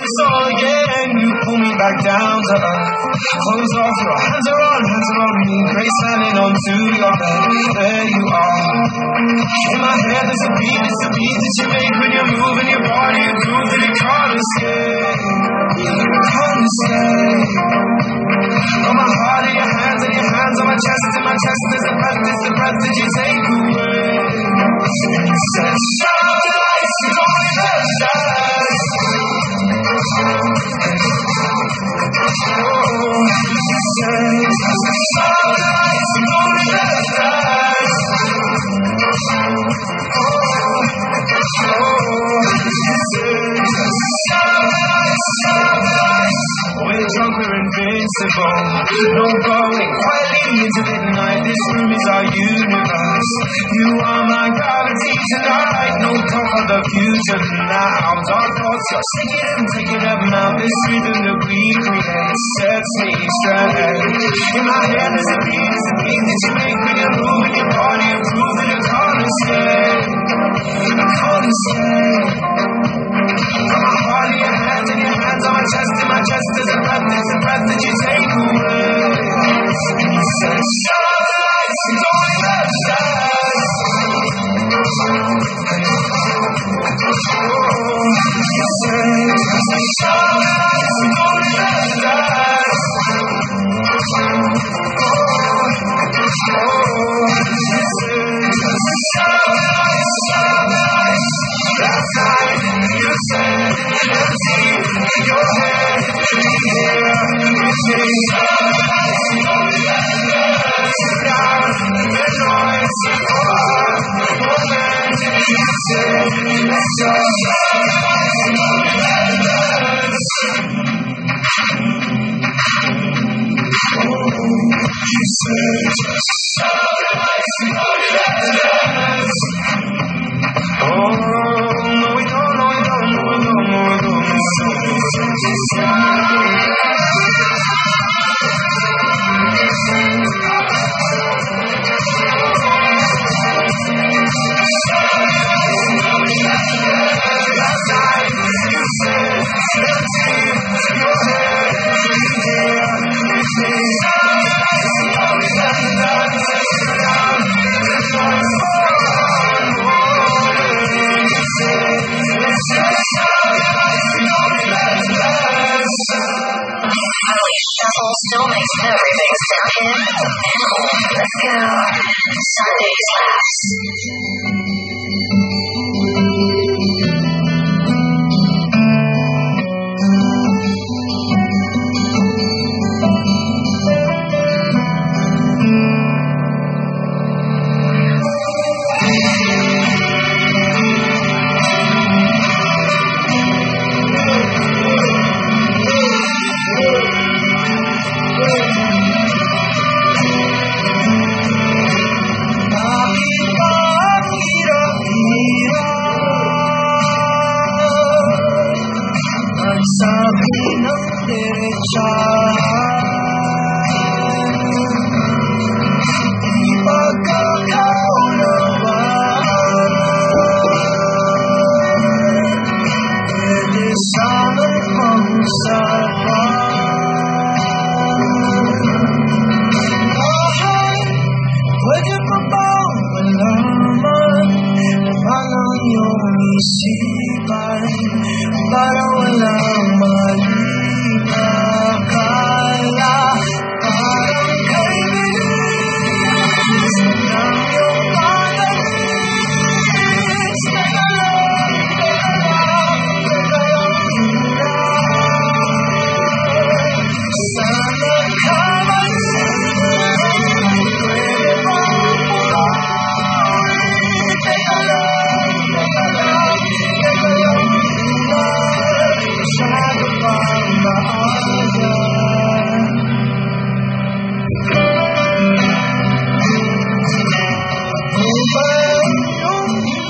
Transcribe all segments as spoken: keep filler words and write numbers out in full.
So again, you pull me back down to earth. Clothes off, your hands are on, hands are on me. Grace standing onto your bed. There you are. In my head, there's a beat, there's a beat that you make when you're moving your body. You prove that it can't escape. Can't escape. On my heart, in your hands, in your hands, on my chest, in my chest, there's a breath, there's a breath that you take away. And you said, starlight, starlight, starlight. We're drunk, we're invincible. No going quietly into midnight. This room is our universe. You are my gravity tonight. No talk of the future now. Dark thoughts, you're shaking and taking them out. This rhythm that we create sets me straight. In my head there's a beat, there's a beat that you make when you're moving your body. You prove that you can't escape. You can't escape. From my heart in your hands, in your hands, on my chest, in my chest, there's a breath, there's a breath that you take away. And you said, starlight, starlight, starlight. You said, starlight, starlight, starlight. Starlight, starlight. Last night you said, let's see your head, here with me. Sit down, rejoice, oh, moment. You said, let's just you said, just oh, no, we don't, no, we don't, no, we don't, no, we don't. Last night you said, let's see your head here with me. Shuffle still makes no remix down in Let's go. Sunday slaps. Para walang malikakaya, parang kaibigan ng iyong panalis. Teka lang, teka lang, teka lang muna. Sana ka masin, pwede bang pumuli? Teka lang, teka lang, teka lang muna. Masyado pang maaga. Ano ba yung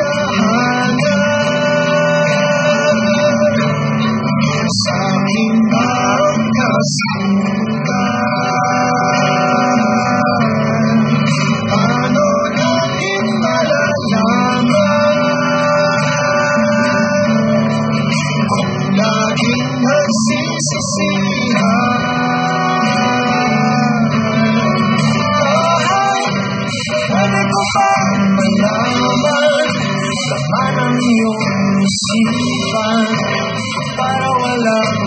hinahanap sa aking bang kasukan? Paano natin malalaman kung laging Pwede ko bang malaman laman ang iyong isipan para walang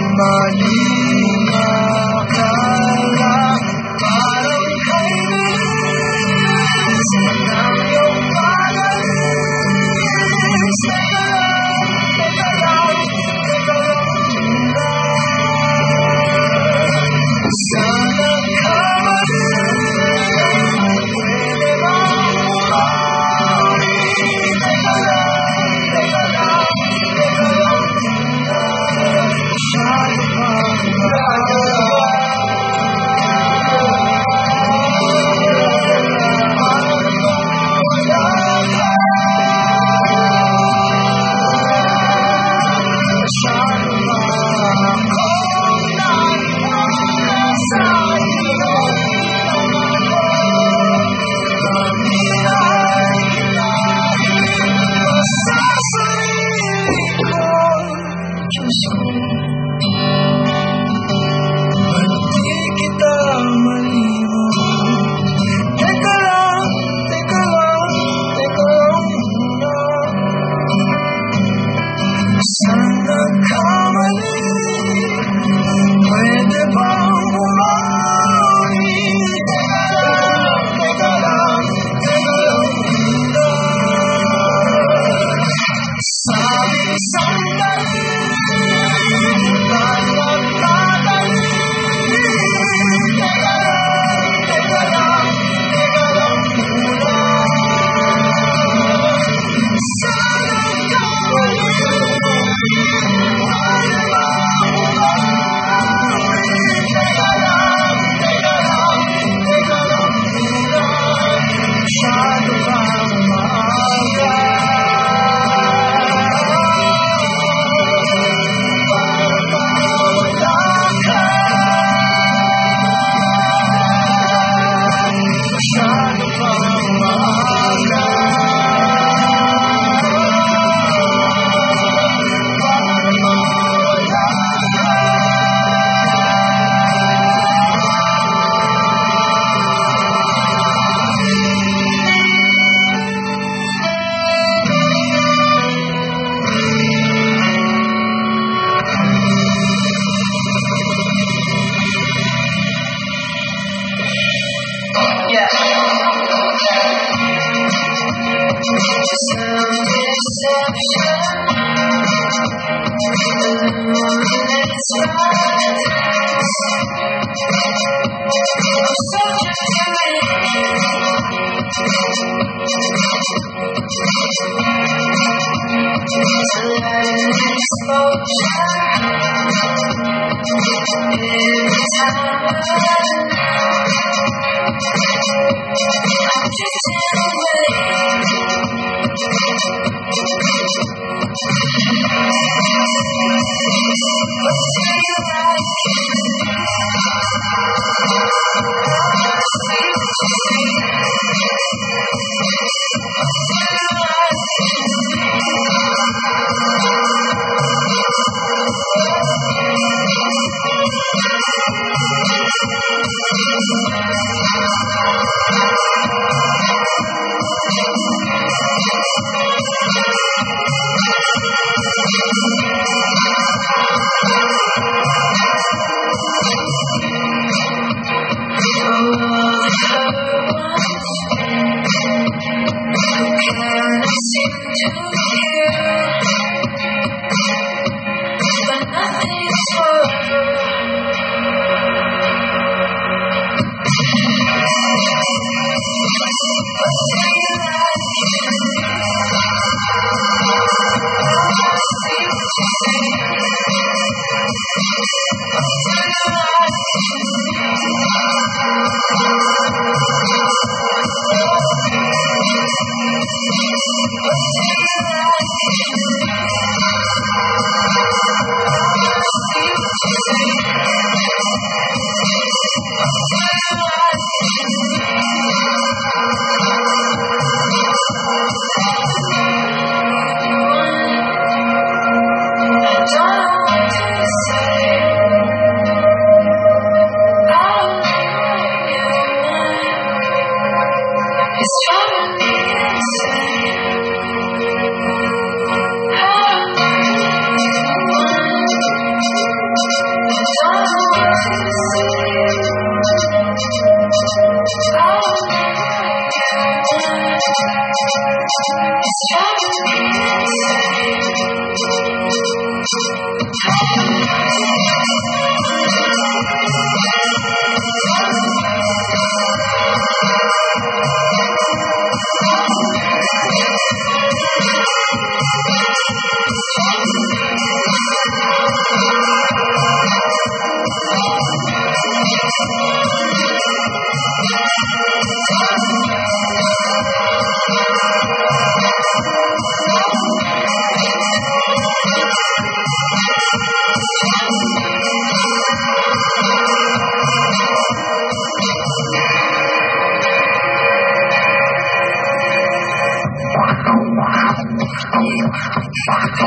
malimakala? Parang kay Liz ang iyong pag-alis. Teka lang, teka lang, teka lang. Sana kamali.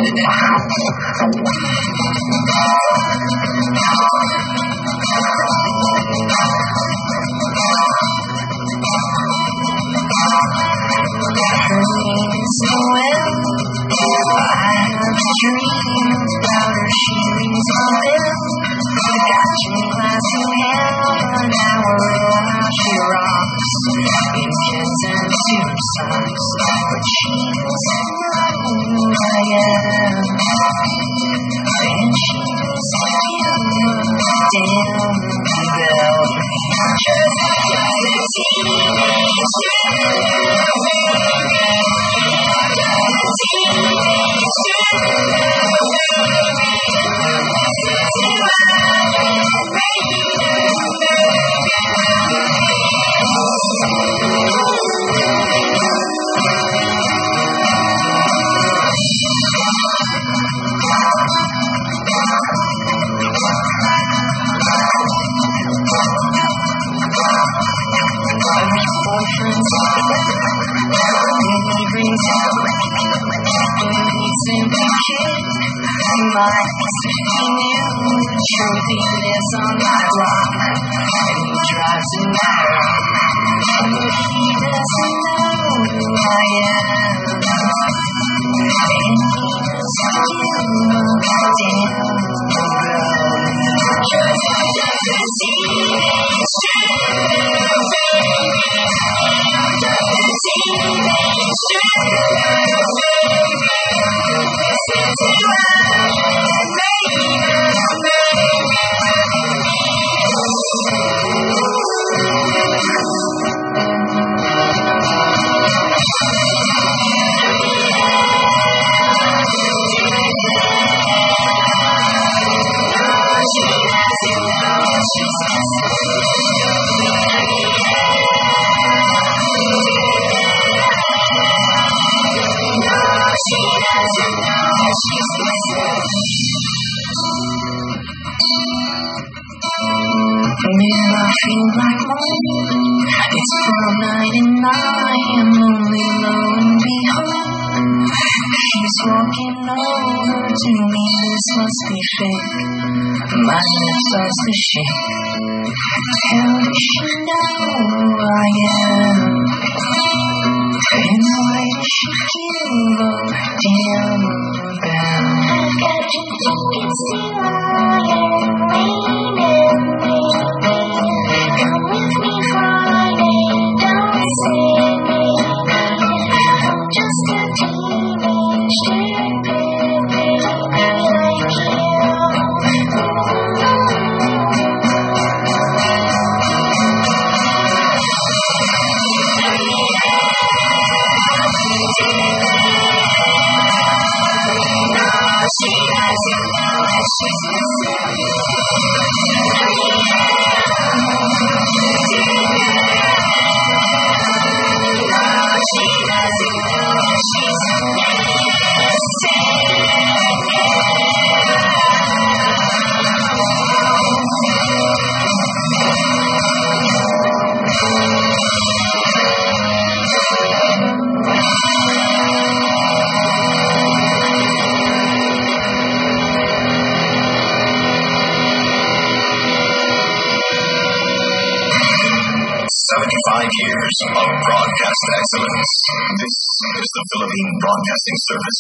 seventy-five years of broadcast excellence. This is the Philippine Broadcasting Service.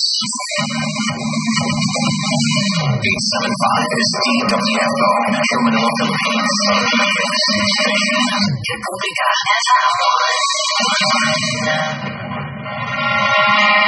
eight seventy-five is D W F O, Metro Manila, Philippines. Republika S R one.